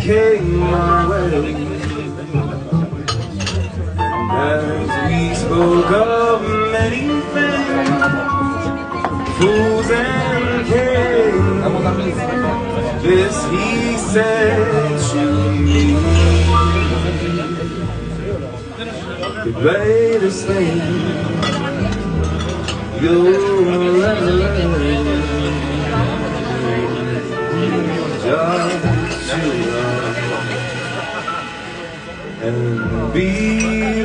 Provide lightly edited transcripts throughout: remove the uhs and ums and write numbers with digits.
came my way. As we spoke of many things, fools and kings, this he said to me: the greatest thing you'll ever learn, just to love and be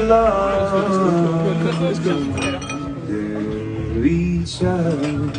loved and reach out.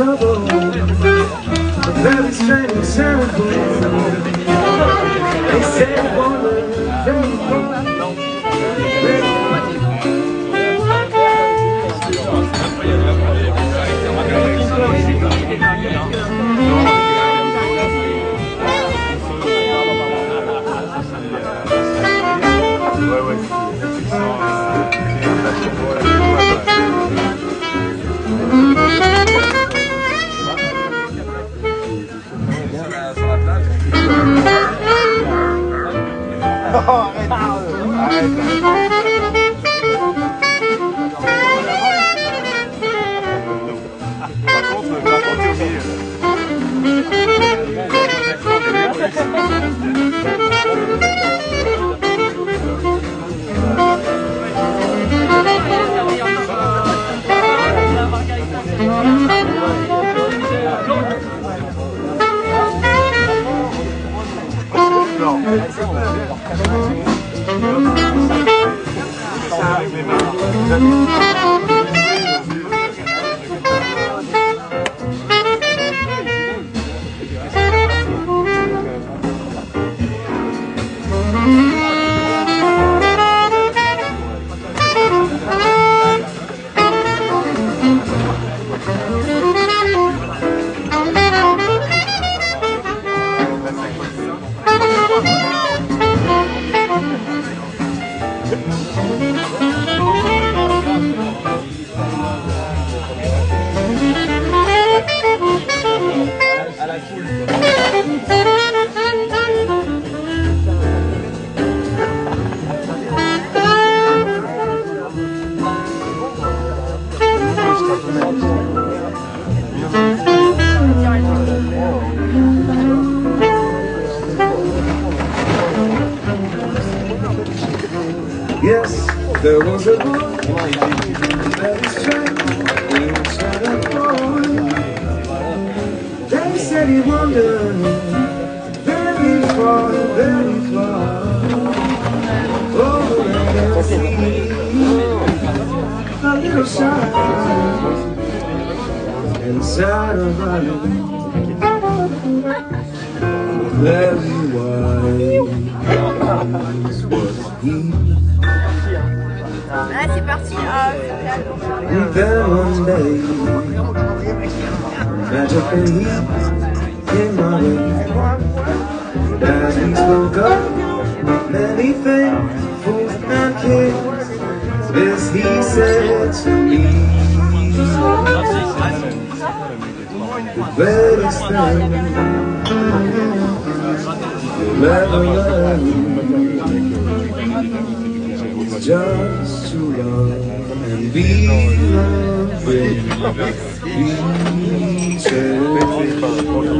trouble, a very strange example. They said one yes, there was a boy very strange inside a boy. They said he wandered very far, over the sea. A little shine inside a valley, very wide was he. Ah, c'est parti. And then one day, magically he came my way. As we spoke of many things, fools and kids, this he said to me. The greatest thing you'll ever learn is just to love and be loved with each other.